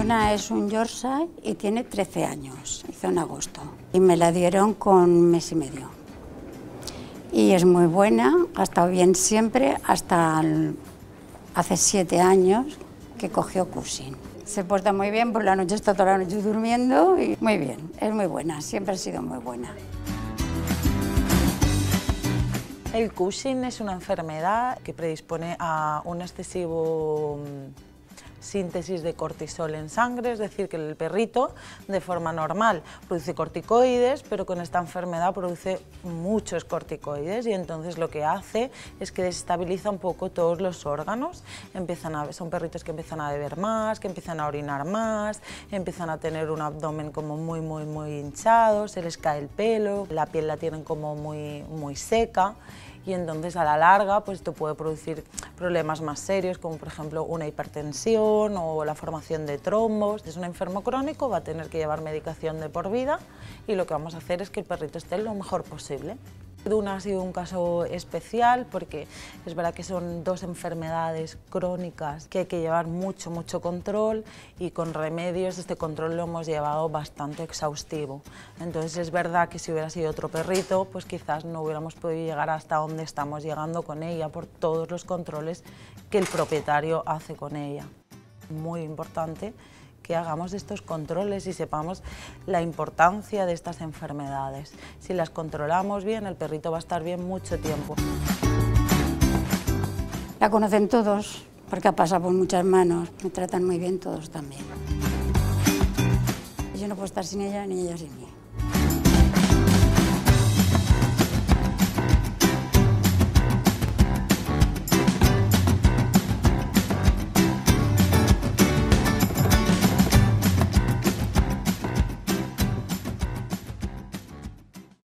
Luna es un Yorkshire y tiene 13 años, hizo en agosto. Y me la dieron con 1 mes y medio. Y es muy buena, ha estado bien siempre, hasta hace 7 años que cogió Cushing. Se porta muy bien, por la noche está toda la noche durmiendo y muy bien, es muy buena, siempre ha sido muy buena. El Cushing es una enfermedad que predispone a un excesivo síntesis de cortisol en sangre, es decir, que el perrito de forma normal produce corticoides, pero con esta enfermedad produce muchos corticoides y entonces lo que hace es que desestabiliza un poco todos los órganos. Son perritos que empiezan a beber más, que empiezan a orinar más, empiezan a tener un abdomen como muy hinchado, se les cae el pelo, la piel la tienen como muy seca. Y entonces a la larga pues esto puede producir problemas más serios como por ejemplo una hipertensión o la formación de trombos. Si es un enfermo crónico va a tener que llevar medicación de por vida y lo que vamos a hacer es que el perrito esté lo mejor posible. Duna ha sido un caso especial porque es verdad que son 2 enfermedades crónicas que hay que llevar mucho control y con remedios este control lo hemos llevado bastante exhaustivo. Entonces es verdad que si hubiera sido otro perrito pues quizás no hubiéramos podido llegar hasta donde estamos llegando con ella por todos los controles que el propietario hace con ella. Muy importante que hagamos estos controles y sepamos la importancia de estas enfermedades. Si las controlamos bien, el perrito va a estar bien mucho tiempo. La conocen todos, porque ha pasado por muchas manos, me tratan muy bien todos también. Yo no puedo estar sin ella, ni ella sin mí.